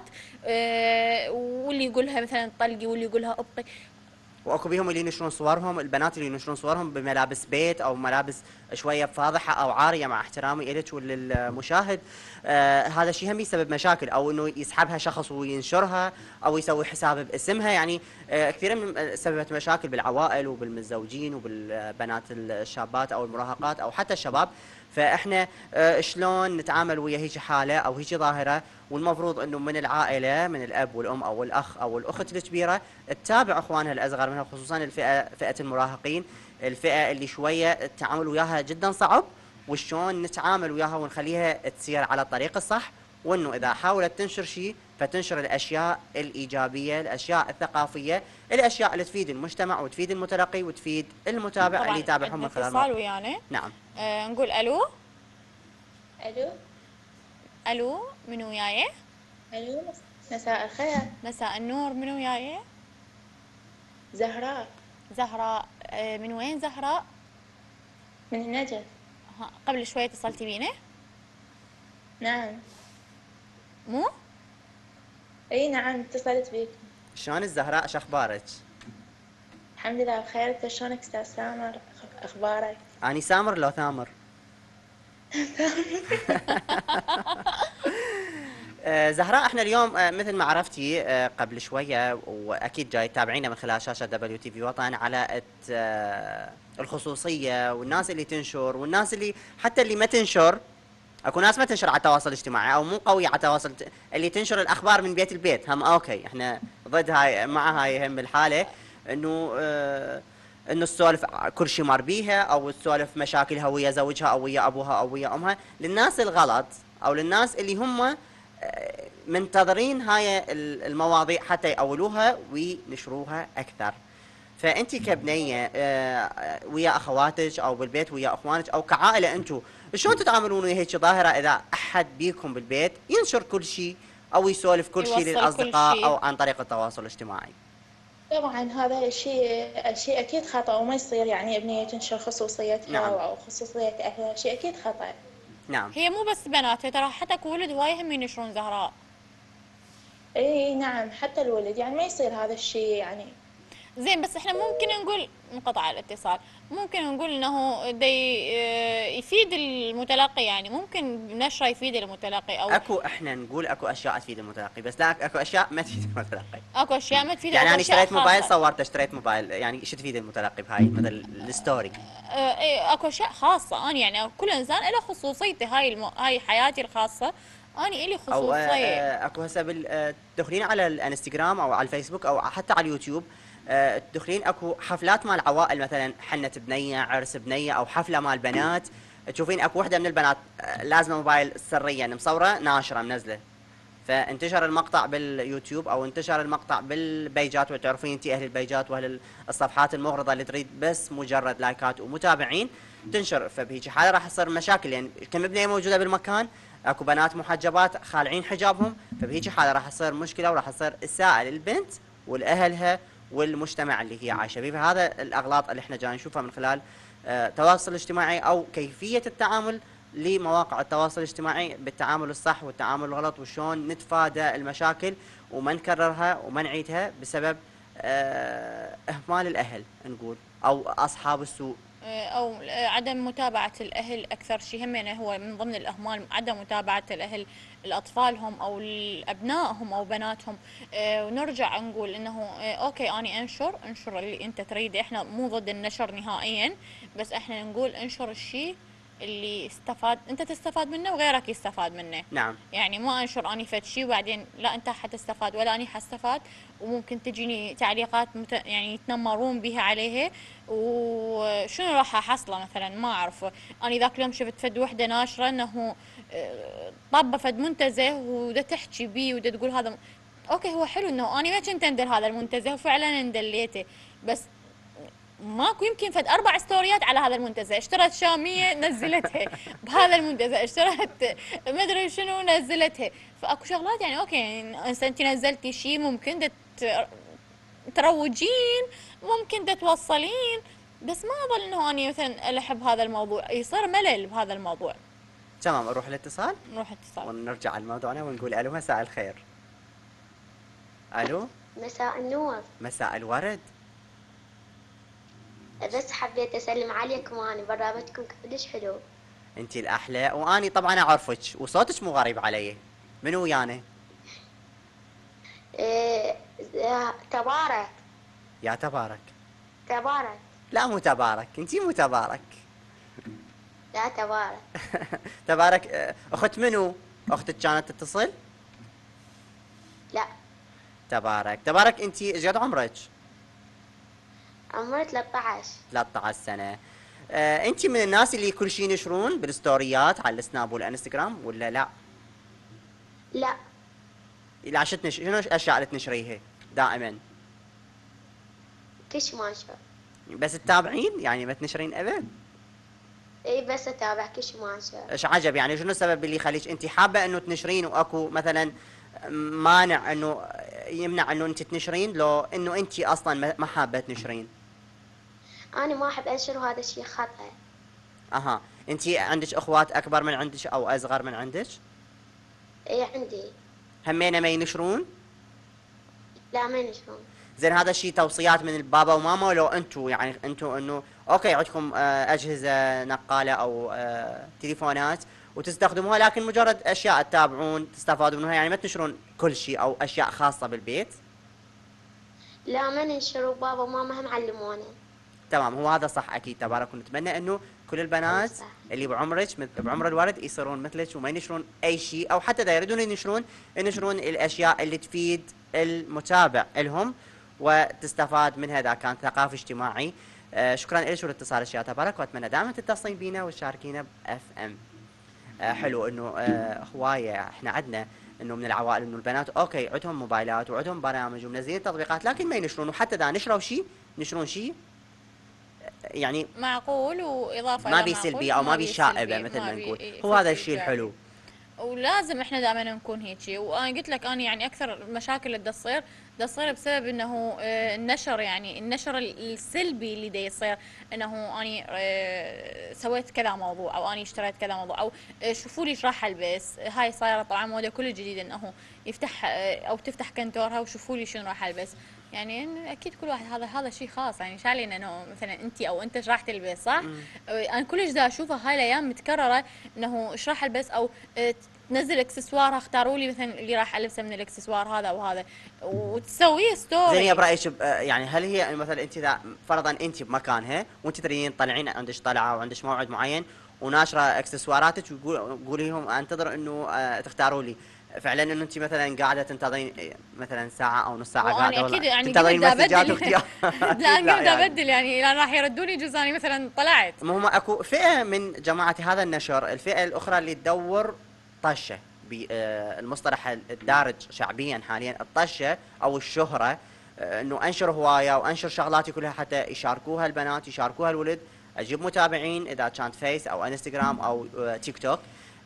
آه واللي يقولها مثلا طلقي واللي يقولها ابقي. واكو بيهم اللي ينشرون صورهم، البنات اللي ينشرون صورهم بملابس بيت او ملابس شويه فاضحه او عاريه، مع احترامي الك وللمشاهد. آه هذا الشيء هم يسبب مشاكل، او انه يسحبها شخص وينشرها او يسوي حساب باسمها. يعني آه كثير من سببت مشاكل بالعوائل وبالمتزوجين وبالبنات الشابات او المراهقات او حتى الشباب. فاحنا آه شلون نتعامل ويا هيك حاله او هيك ظاهره؟ والمفروض انه من العائله من الاب والام او الاخ او الاخت الكبيره تتابع اخوانها الاصغر منها، خصوصا الفئه فئه المراهقين، الفئه اللي شويه التعامل وياها جدا صعب، وشلون نتعامل وياها ونخليها تسير على الطريق الصح. وانه اذا حاولت تنشر شيء فتنشر الاشياء الايجابيه، الاشياء الثقافيه، الاشياء اللي تفيد المجتمع وتفيد المتلقي وتفيد المتابع اللي طبعا يتابعهم من عندنا خلال اتصال الموقع. ويانا. نعم. آه نقول الو. الو. الو من وياي؟ الو مساء الخير. مساء النور، من وياي؟ زهراء. زهراء. آه من وين زهراء؟ من النجف. ها قبل شوي اتصلتي بينا؟ نعم. مو؟ اي نعم اتصلت بك. شلون الزهراء، شو اخبارك؟ الحمد لله بخير، انت شلونك استاذ سامر؟ أخ- اخبارك؟ اني سامر لو ثامر؟ آه، زهراء، احنا اليوم آه، مثل ما عرفتي آه، قبل شويه، واكيد جاي تتابعينا من خلال شاشه دبليو تي في وطن، على الت- آه، الخصوصيه والناس اللي تنشر والناس اللي حتى اللي ما تنشر. اكو ناس ما تنشر على التواصل الاجتماعي او مو قويه على التواصل، اللي تنشر الاخبار من بيت البيت هم اوكي، احنا ضد هاي مع هاي هم الحاله، انه آه، انه السوالف كل شيء مر بيها، او السوالف مشاكلها ويا زوجها او ويا ابوها او ويا امها، للناس الغلط او للناس اللي هم آه، منتظرين هاي ال- المواضيع حتى يأولوها وينشروها اكثر. فانت كبنيه آه، ويا اخواتك او بالبيت ويا اخوانك او كعائله، انتم شلون تتعاملون ويا هيك ظاهره اذا احد بيكم بالبيت ينشر كل شيء او يسولف كل شيء يوصل كل للاصدقاء شيء. او عن طريق التواصل الاجتماعي؟ طبعا هذا الشيء شيء اكيد خطأ وما يصير، يعني ابنية تنشر خصوصيتها نعم. او خصوصية اهلها، شيء اكيد خطأ. نعم. هي مو بس بنات، ترى حتى اكو ولد هواي هم ينشرون زهراء. اي نعم حتى الولد، يعني ما يصير هذا الشيء يعني. زين، بس احنا ممكن نقول، انقطع الاتصال، ممكن نقول انه دي آه، يفيد المتلقي، يعني ممكن نشره يفيد المتلقي، او اكو احنا نقول اكو اشياء تفيد المتلقي، بس لا اكو اشياء ما تفيد المتلقي. اكو اشياء ما تفيد. يعني أكو انا أشياء اشتريت موبايل، خاصة. صورت اشتريت موبايل، يعني شو تفيد المتلقي بهاي مثل الستوري؟ آه، إيه، اكو اشياء خاصة، انا يعني كل انسان له خصوصيته، هاي الم... هاي حياتي الخاصة، انا الي او آه، خصوصية. آه، اكو هسه بال- آه، تدخلين على الانستغرام او على الفيسبوك او حتى على اليوتيوب، آه، تدخلين اكو حفلات مال عوائل، مثلا حنة بنيه، عرس بنيه، او حفله مال بنات، تشوفين اكو وحده من البنات آه، لازمه موبايل سريا مصوره ناشره منزله، فانتشر المقطع باليوتيوب او انتشر المقطع بالبيجات، وتعرفين انت اهل البيجات واهل الصفحات المغرضه اللي تريد بس مجرد لايكات ومتابعين، تنشر. فبهيجي حاله راح تصير مشاكل، يعني كم بنيه موجوده بالمكان، اكو بنات محجبات خالعين حجابهم، فبهيجي حاله راح تصير مشكله وراح تصير اساءه للبنت ولاهلها والمجتمع اللي هي عايشه فيه. فهذا الاغلاط اللي احنا جاي نشوفها من خلال آه، التواصل الاجتماعي او كيفيه التعامل لمواقع التواصل الاجتماعي بالتعامل الصح والتعامل الغلط، وشون نتفادى المشاكل وما نكررها وما نعيدها بسبب آه، اهمال الاهل نقول او اصحاب السوء. آه، او آه، عدم متابعة الاهل اكثر شيء، هم يعني هو من ضمن الاهمال عدم متابعة الاهل لاطفالهم او لابنائهم او بناتهم. آه، ونرجع نقول انه آه، اوكي اني انشر انشر اللي انت تريده، احنا مو ضد النشر نهائيا، بس احنا نقول انشر الشيء اللي استفاد انت تستفاد منه وغيرك يستفاد منه. نعم. يعني ما انشر اني فد شيء وبعدين لا انت حتستفاد ولا اني حستفاد، وممكن تجيني تعليقات مت... يعني يتنمرون بها عليه، وشنو راح احصله مثلا ما اعرف. انا ذاك اليوم شفت فد وحده ناشره انه آه، طابه فد منتزه ودا تحكي بيه ودا تقول هذا م... اوكي هو حلو انه اني ما كنت اندل هذا المنتزه وفعلا اندليته، بس ماكو يمكن فد اربع ستوريات على هذا المنتزه، اشترت شاميه نزلتها بهذا المنتزه، اشترت ما ادري شنو نزلتها، فاكو شغلات يعني اوكي يعني هسه انت نزلتي شيء ممكن دت تروجين، ممكن دت توصلين، بس ما اظل انه اني مثلا الحب هذا الموضوع، يصير ملل بهذا الموضوع. تمام، نروح الاتصال نروح اتصال. ونرجع على موضوعنا ونقول الو، مساء الخير. الو. مساء النور. مساء الورد. بس حبيت أسلم عليكم، وأنا برنامجكم كلش حلو. انت الاحلى، واني طبعا اعرفك وصوتك مو غريب علي. منو ويانا؟ إيه تبارك. يا تبارك. تبارك. لا مو تبارك، انت مو تبارك. لا تبارك. تبارك آه، اخت منو؟ اختك كانت تتصل؟ لا. تبارك. تبارك انت ايش قد عمرك؟ عمري ثلاثة عشر. ثلاثة عشر سنة. آه، انت من الناس اللي كل شيء ينشرون بالستوريات على السناب والانستغرام ولا لا؟ لا. لا شو تنش... شنو الاشياء اللي تنشريها دائما؟ كل شي ما انشر. بس تتابعين يعني ما تنشرين ابد؟ اي بس اتابع كل شي ما انشر. ايش عجب يعني شنو السبب اللي يخليك انت حابه انه تنشرين واكو مثلا مانع انه يمنع انه انت تنشرين لو انه انت اصلا ما- ما حابه تنشرين؟ انا ما احب انشر وهذا الشي خطأ. اها، انت عندك اخوات اكبر من عندك او اصغر من عندك؟ اي عندي. همينه ما ينشرون؟ لا ما ينشرون. زين هذا الشيء توصيات من البابا وماما لو انتم يعني انتم انه اوكي عندكم آه، اجهزه نقاله او آه، تليفونات وتستخدموها لكن مجرد اشياء تتابعون تستفادون منها يعني ما تنشرون كل شيء او اشياء خاصه بالبيت؟ لا ما ننشر وبابا وماما هم علمونا. تمام، هو هذا صح اكيد تبارك، ونتمنى انه كل البنات صح. اللي بعمرك مث- بعمر الولد يصيرون مثلك وما ينشرون اي شيء، او حتى اذا يريدون ينشرون ينشرون الاشياء اللي تفيد المتابع لهم وتستفاد منها اذا كان ثقافي اجتماعي. آه شكرا لك والاتصال يا تبارك، واتمنى دائما تتصلين بينا وتشاركينا باف ام. آه حلو انه آه هوايه احنا عندنا انه من العوائل انه البنات اوكي عندهم موبايلات وعندهم برامج ومنزلين تطبيقات لكن ما ينشرون، وحتى اذا نشروا شيء ينشرون شيء يعني معقول، واضافه ما إلى بي معقول، سلبيه او ما بي شائبه سلبي، مثل ما بي- نقول، إيه، هو هذا فكري الشيء إيجابي. الحلو. ولازم احنا دائما نكون هيجي. وانا قلت لك انا يعني اكثر المشاكل اللي تصير تصير بسبب انه آه، النشر، يعني النشر السلبي اللي دا يصير، انه اني آه، سويت كذا موضوع او اني اشتريت كذا موضوع او آه، شوفوا لي ايش راح البس. هاي صايره طبعا موضه كل جديد انه يفتح آه، او تفتح كنتورها وشوفوا لي شنو راح البس. يعني إن اكيد كل واحد هذا هذا شيء خاص، يعني شالين انه مثلا انت او انت ايش راح تلبس صح؟ آه، انا كلش دا اشوفها هاي الايام متكرره انه ايش راح البس او آه، تنزل اكسسوارها، اختاروا لي مثلا اللي راح البسه من الاكسسوار هذا وهذا وتسويه ستوري. زين يا برايك ب- آه، يعني هل هي مثلا انت اذا فرضا انت بمكانها وانت تريدين تطلعين عندك طلعه وعندك موعد معين وناشره اكسسواراتك وقولي لهم انتظر انه آه، تختاروا لي، فعلا انه انت مثلا قاعده تنتظرين آه، مثلا ساعه او نص ساعه وانا قاعده اكيد والله يعني تنتظرين قمت دا مسجات ابدل. واختيار لا انا قمت يعني. ابدل يعني لان راح يردوني جزء اني مثلا طلعت. ما هم اكو فئه من جماعه هذا النشر، الفئه الاخرى اللي تدور طشه بالمصطلح الدارج شعبيا حاليا، الطشه او الشهره، آه، انه انشر هوايه وانشر شغلاتي كلها حتى يشاركوها البنات يشاركوها الولد، اجيب متابعين اذا كانت فيس او انستغرام او آه، تيك توك،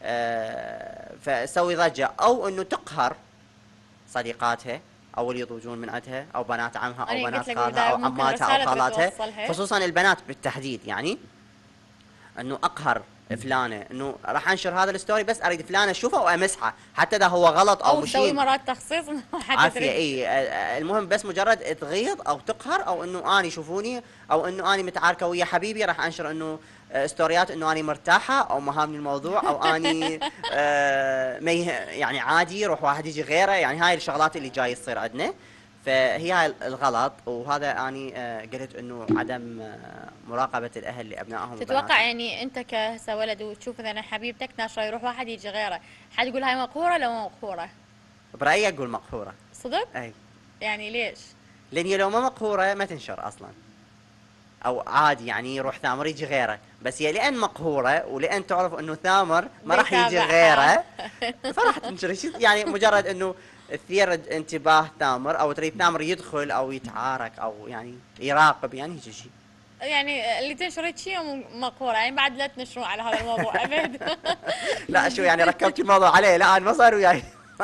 آه، فسوي ضجه او انه تقهر صديقاتها او اللي يضوجون من عندها او بنات عمها او أنا قلت بنات لك خالها بالبداية او ممكن عماتها او رسالة تريد خالاتها، توصلها. خصوصا البنات بالتحديد، يعني انه اقهر فلانه انه راح انشر هذا الستوري بس اريد فلانه اشوفه وامسحه حتى اذا هو غلط او او تسوي مشين مرات تخصيص حتى عافيه. ترد. اي آه، المهم بس مجرد تغيظ او تقهر او انه اني شوفوني او انه اني متعاركه ويا حبيبي راح انشر انه آه، ستوريات انه اني مرتاحه او ما هامني الموضوع او اني آه، ما يه- يعني عادي يروح واحد يجي غيره، يعني هاي الشغلات اللي جاي تصير عندنا، فهي هاي الغلط. وهذا اني آه، قلت انه عدم آه، مراقبه الاهل لابنائهم تتوقع وبناتهم. يعني انت كهسه ولد وتشوف مثلا حبيبتك ناشره يروح واحد يجي غيره، حد يقول هاي مقهوره لو مو مقهوره؟ برايي اقول مقهوره. صدق؟ اي يعني ليش؟ لان هي لو ما مقهوره ما تنشر اصلا، او عادي يعني يروح ثامر يجي غيره، بس هي لان مقهوره ولان تعرف انه ثامر ما راح يجي بيتابعها. غيره فراح تنشر شي- يعني مجرد انه تثير انتباه ثامر او تريد ثامر يدخل او يتعارك او يعني يراقب، يعني هيك شيء. يعني اللي تنشر شيء مقهوره، يعني بعد لا تنشرون على هذا الموضوع ابد. لا شو يعني ركبت الموضوع عليه؟ لا انا ما صار وياي.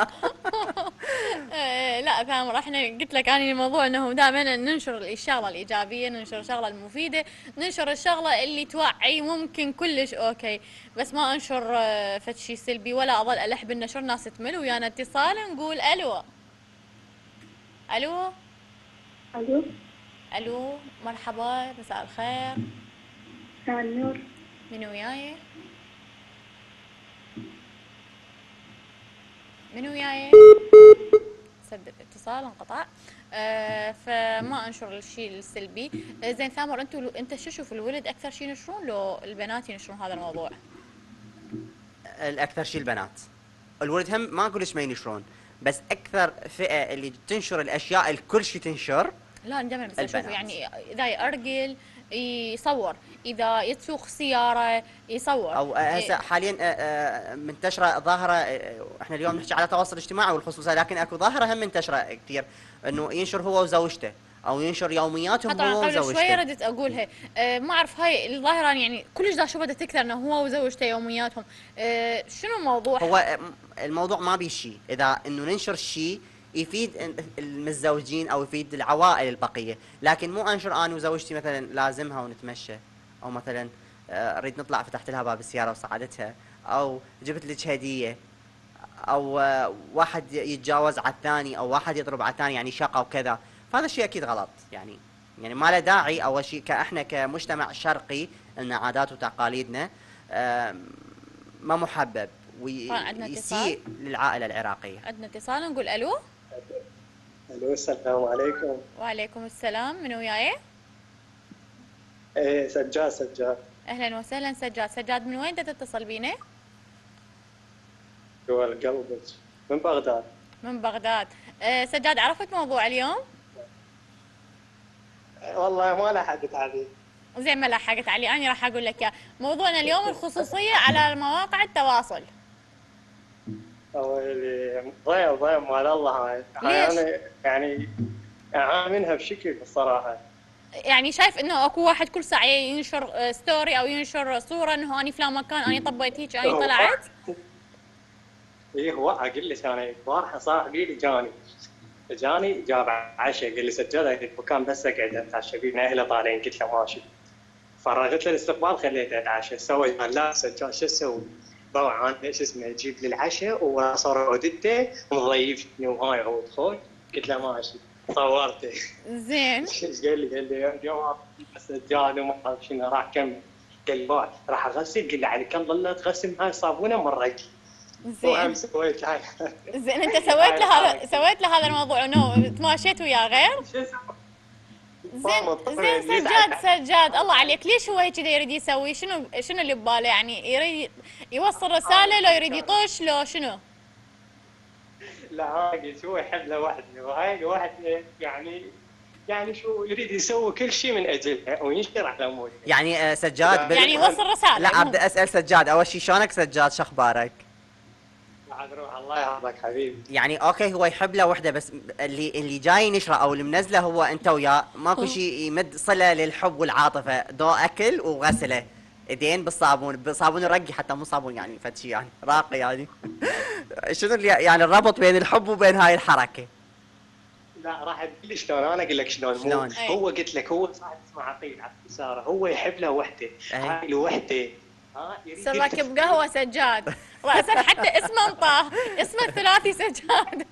إيه، لا ثامر احنا قلت لك اني الموضوع انه دائما ننشر الشغله الايجابيه، ننشر الشغله المفيده، ننشر الشغله اللي توعي ممكن كلش اوكي، بس ما انشر آه، فد شيء سلبي ولا اظل الح بالنشر. ناس تمل ويانا اتصال نقول الو. الو الو الو مرحبا مساء الخير. مساء النور. من وياي؟ من وياي؟ سد الاتصال انقطع. آه فما انشر الشيء السلبي. آه زين ثامر انتوا انت شو شوف الولد اكثر شيء ينشرون لو البنات ينشرون هذا الموضوع؟ الاكثر شيء البنات، الولد هم ما اقول ليش ما ينشرون، بس اكثر فئه اللي تنشر الاشياء الكل شيء تنشر لا انا دائما بس اشوف البنات. يعني اذا يأرجل يصور، اذا يسوق سياره يصور. او آه، هسه حاليا آه، آه، منتشره ظاهره، آه، احنا اليوم نحكي على التواصل الاجتماعي والخصوصيه، لكن اكو ظاهره هم منتشره كثير، انه ينشر هو وزوجته او ينشر يومياتهم طبعا هو قبل شويه وزوجته. ردت اقولها، أه ما اعرف هاي الظاهره يعني كلش دا شو بدها تكثر، انه هو وزوجته يومياتهم. أه شنو موضوع؟ هو آه، الموضوع ما بيه شيء، اذا انه ننشر شيء يفيد المتزوجين او يفيد العوائل البقيه، لكن مو انشر انا وزوجتي مثلا لازمها ونتمشى، او مثلا آه، اريد نطلع فتحت لها باب السياره وصعدتها، او جبت لك هديه، او آه، واحد يتجاوز على الثاني، او واحد يضرب على الثاني يعني شقه وكذا، فهذا الشيء اكيد غلط يعني. يعني ما له داعي. اول شيء كاحنا كمجتمع شرقي ان عادات وتقاليدنا آه، ما محبب عندنا اتصال؟ ويسيء للعائله العراقيه. عندنا اتصال، نقول الو. الو السلام عليكم. وعليكم السلام، من وياي؟ ايه سجاد سجاد. اهلا وسهلا سجاد. سجاد من وين انت تتصل بينا؟ جوا قلبك من بغداد. من بغداد. أه سجاد، عرفت موضوع اليوم؟ والله ما لحقت عليه. زين ما لحقت علي، انا راح اقول لك اياه. موضوعنا اليوم الخصوصيه على مواقع التواصل. ويلي ضيع ضيع مال الله هاي. ليش؟ انا يعني اعاني منها بشكل الصراحه. يعني شايف انه اكو واحد كل ساعه ينشر آه، ستوري او ينشر صوره انه اني فلان مكان، اني طبيت هيك، اني طلعت. ايه هو اقول لك انا البارحه صاحبي لي جاني جاني جاب عشاء، قال لي سجاد في مكان بس اقعد اتعشى فيه، اهله طالعين، قلت له ماشي. فرغت له الاستقبال خليته اتعشى، سوى قال لا سجاد شو اسوي؟ طبعا ايش اسمه يجيب لي العشاء وصار عودته ومضيفني وهاي هو دخول، قلت له ماشي صورته. زين. ايش قال لي؟ قال لي اليوم سجاد وما اعرف شنو، راح كمل. قال لي بعد راح اغسل، قال لي على كم ظلت تغسل هاي صابونه مره. زين. سويت هاي. زين انت سويت له هذا سويت له هذا الموضوع انه تماشيت وياه غير؟ زين زين سجاد سجاد الله عليك، ليش هو هيك يريد يسوي؟ شنو شنو اللي بباله؟ يعني يريد يوصل رساله، لو يريد يطش، لو شنو؟ لا هاي هو يحب له وحده، وهاي وحده يعني يعني شو يريد يسوي كل شيء من اجلها وينشر على اموره. يعني آه، سجاد يعني يوصل رساله. لا بدي اسال سجاد اول شيء، شلونك سجاد؟ شو اخبارك؟ بعد روح الله يحفظك حبيبي. يعني اوكي هو يحب له وحده، بس اللي اللي جاي نشره او اللي منزله هو انت وياه، ماكو شيء يمد صله للحب والعاطفه، دو اكل وغسله ايدين بالصابون، بالصابون الرقي حتى، مو صابون يعني فد شيء يعني راقي يعني. شنو اللي يعني الربط بين الحب وبين هاي الحركه؟ لا راح اقول لك شلون، انا اقول لك شلون. شلون؟ هو قلت لك هو صاحب اسمه عقيل عبد الساره، هو يحب له وحده، هاي الوحده ها يريد صار راكب قهوه سجاد، راسك حتى اسمه انطاه، اسمه الثلاثي سجاد.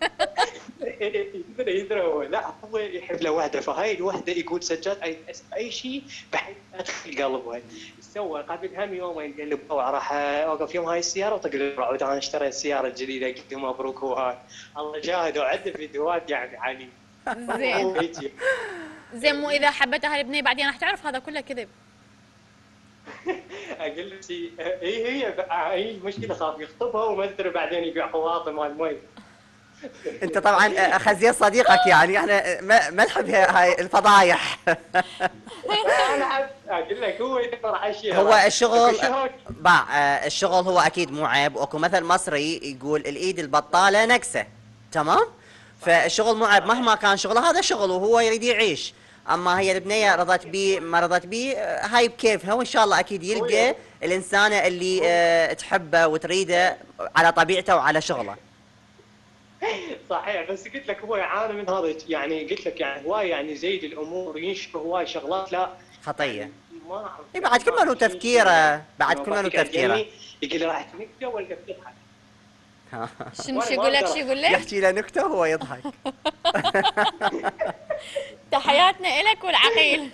يدري يدري هو، لا هو يحب له وحده، فهاي الوحده يقول سجاد اي اي شيء بحيث ادخل قلبه. سوى قبل هم يومين قال لي بابا راح اوقف يوم هاي السياره وطق لي عود، انا اشتريت سياره جديده، قلت له مبروك. وهاي الله جاهد وعنده فيديوهات يعني علي. زين زين مو اذا حبت اهل البنيه بعدين راح تعرف هذا كله كذب. اقول لك شيء، هي هي هي المشكله، خاف يخطبها وما ادري بعدين يبيع قواطع مال مي. انت طبعا خزير صديقك يعني، احنا ما ما نحب هاي الفضايح. انا اقول لك هو يدور على شيء، هو الشغل باع، الشغل هو اكيد مو عيب، واكو مثل مصري يقول الايد البطاله نكسه، تمام؟ فالشغل مو عيب مهما كان شغله، هذا شغل وهو يريد يعيش. اما هي البنيه رضت بيه ما رضت بيه هاي بكيفها، وان شاء الله اكيد يلقى الانسانه اللي اه تحبه وتريده على طبيعته وعلى شغله. صحيح، بس قلت لك هو يعاني من هذا يعني، قلت لك يعني هواي يعني زيد الامور ينشر هواي شغلات لا خطيه. ما اي بعد كل ما له تفكيره، بعد كل ما له تفكيره. يقول لي راح تنكته ولا تضحك. شنو شو يقول لك؟ شو يقول لك؟ يحكي له نكته وهو يضحك. تحياتنا لك والعقيل.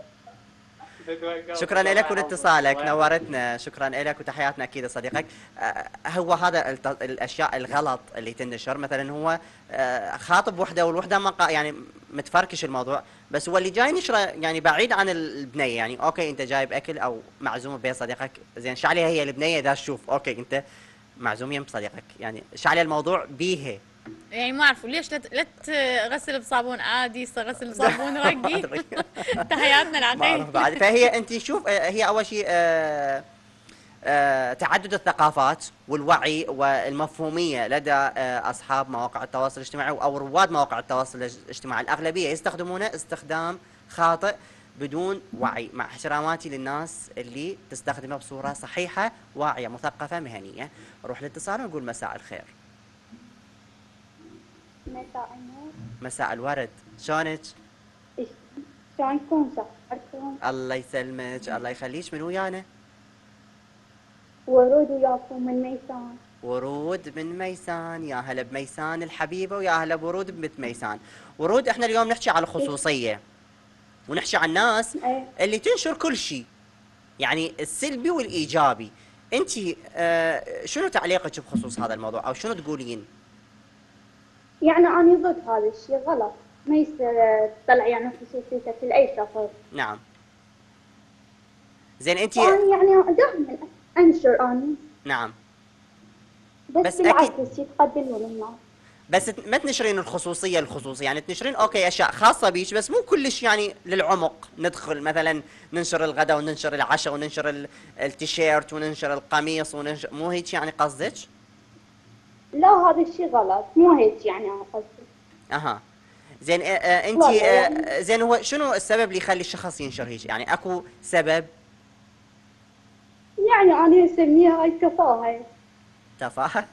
شكرا لك ولاتصالك، نورتنا، شكرا لك وتحياتنا اكيد لصديقك. آه هو هذا الاشياء الغلط اللي تنشر، مثلا هو آه خاطب وحده والوحده ما يعني متفركش الموضوع، بس هو اللي جاي نشره يعني بعيد عن البنيه، يعني اوكي انت جايب اكل او معزومه بين صديقك، زين شعلي هي البنيه اذا تشوف اوكي انت معزوم يم صديقك، يعني شعلي الموضوع بيها يعني ما اعرف ليش لا ت- لا تغسل بصابون عادي، غسل بصابون رقي. تحياتنا ما العقيل. أعرف بعد. فهي انت شوف، آه، هي اول شيء آه، آه، تعدد الثقافات والوعي والمفهوميه لدى آه، اصحاب مواقع التواصل الاجتماعي او رواد مواقع التواصل الاجتماعي. الاغلبيه يستخدمونه استخدام خاطئ بدون وعي، مع احتراماتي للناس اللي تستخدمه بصوره صحيحه واعيه مثقفه مهنيه. نروح الاتصال ونقول مساء الخير. مساء النور. مساء الورد، شلونك؟ شلونكم؟ صحتكم؟ الله يسلمك، الله يخليك. من ويانا؟ ورود وياكم من ميسان. ورود من ميسان، يا هلا بميسان الحبيبه ويا هلا بورود بنت ميسان. ورود، احنا اليوم نحكي على الخصوصيه ونحكي عن الناس ايه اللي تنشر كل شيء، يعني السلبي والايجابي. انت آه شنو تعليقك بخصوص هذا الموضوع او شنو تقولين؟ يعني أنا ضد هذا الشيء، غلط. ما يصير تطلع يعني خصوصيتك لأي شخص. نعم. زين انت. وأنا يعني دائما أنشر أنا. نعم. بس, بس بالعكس أكيد- يتقبلون الناس. بس ت- ما تنشرين الخصوصيه الخصوصيه، يعني تنشرين اوكي اشياء خاصه بيك بس مو كلش يعني للعمق. ندخل مثلا ننشر الغداء وننشر العشاء وننشر ال- التيشيرت وننشر القميص وننشر، مو هيك يعني قصدك؟ لا هذا الشيء غلط، مو هيك يعني أنا قصدي. اها. زين آه آه انت والله آه يعني- زين هو شنو السبب اللي يخلي الشخص ينشر هيك؟ يعني اكو سبب؟ يعني أنا أسميها هاي تفاهة. تفاهه.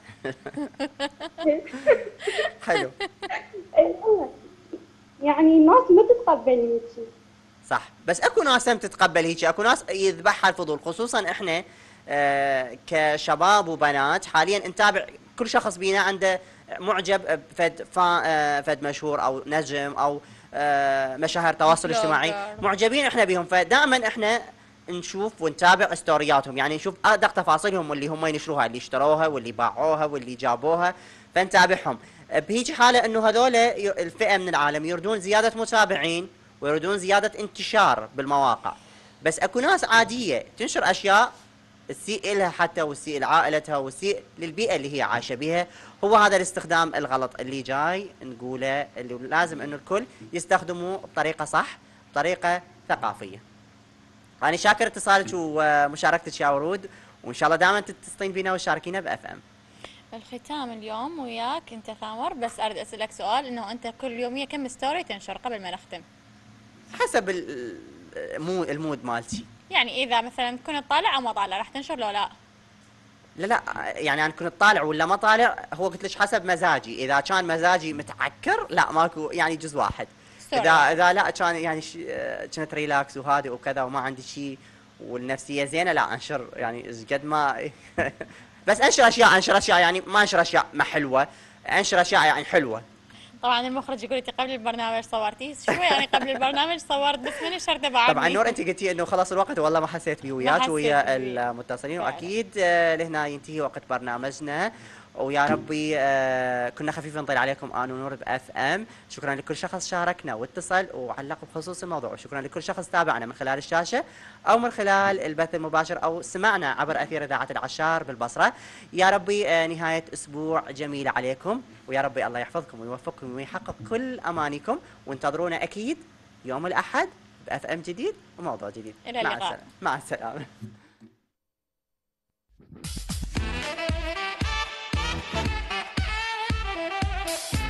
حلو. إي والله. يعني الناس ما تتقبل هيك. صح، بس اكو ناس هم تتقبل هيك، اكو ناس يذبحها الفضول. خصوصا احنا آه كشباب وبنات حاليا نتابع كل شخص بينا عنده معجب بفد فا آه فد مشهور او نجم او آه مشاهير تواصل اجتماعي، بلوجر. معجبين احنا بهم، فدائما احنا نشوف ونتابع ستورياتهم، يعني نشوف ادق تفاصيلهم واللي هم ينشروها، اللي اشتروها واللي باعوها واللي جابوها، فنتابعهم. بهيج حاله انه هذول ي- الفئه من العالم يردون زياده متابعين ويريدون زياده انتشار بالمواقع. بس اكو ناس عاديه تنشر اشياء تسيء لها حتى وتسيء لعائلتها وتسيء للبيئه اللي هي عايشه بها. هو هذا الاستخدام الغلط اللي جاي نقوله، اللي لازم انه الكل يستخدموه بطريقه صح، بطريقه ثقافيه. انا شاكر اتصالك ومشاركتك يا ورود، وان شاء الله دائما تتصلين بينا وتشاركينا باف ام. الختام اليوم وياك انت ثامر، بس اريد اسالك سؤال، انه انت كل يوميه كم ستوري تنشر قبل ما نختم؟ حسب ال- المو المود مالتي. يعني اذا مثلا كنت طالع او ما طالع راح تنشر لو لا؟ لا لا، يعني انا كنت طالع ولا ما طالع، هو قلت لك حسب مزاجي. اذا كان مزاجي متعكر لا ماكو، يعني جزء واحد. ستوري. اذا اذا لا كان يعني ش- آه، كنت ريلاكس وهادئ وكذا وما عندي شيء والنفسيه زينه، لا انشر يعني إيش قد ما بس انشر اشياء، انشر اشياء يعني ما انشر اشياء ما حلوه، انشر اشياء يعني حلوه. طبعا المخرج يقول لي قبل البرنامج صورتي شوي، يعني قبل البرنامج صورت بس ما نشرته بعد. طبعا نور انت قلتي انه خلاص الوقت، والله ما حسيت بيه وياك حسيت ويا بيه. المتصلين، فعلا. واكيد آه، لهنا ينتهي وقت برنامجنا. ويا ربي آه، كنا خفيف نطيل عليكم انا ونور باف ام. شكرا لكل شخص شاركنا واتصل وعلق بخصوص الموضوع، وشكرا لكل شخص تابعنا من خلال الشاشه او من خلال البث المباشر او سمعنا عبر اثير اذاعه العشار بالبصره. يا ربي آه، نهايه اسبوع جميله عليكم، ويا ربي الله يحفظكم ويوفقكم ويحقق كل امانيكم، وانتظرونا اكيد يوم الاحد باف ام جديد وموضوع جديد. إلى مع اللقاء. السلامه. مع السلامه.